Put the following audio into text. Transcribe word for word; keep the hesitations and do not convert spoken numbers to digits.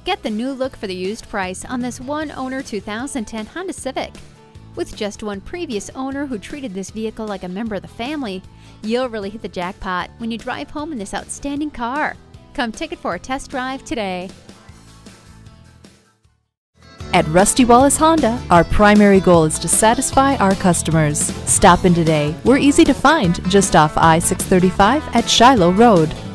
Get the new look for the used price on this one-owner two thousand ten Honda Civic. With just one previous owner who treated this vehicle like a member of the family, you'll really hit the jackpot when you drive home in this outstanding car. Come take it for a test drive today. At Rusty Wallis Honda, our primary goal is to satisfy our customers. Stop in today. We're easy to find just off I six thirty-five at Shiloh Road.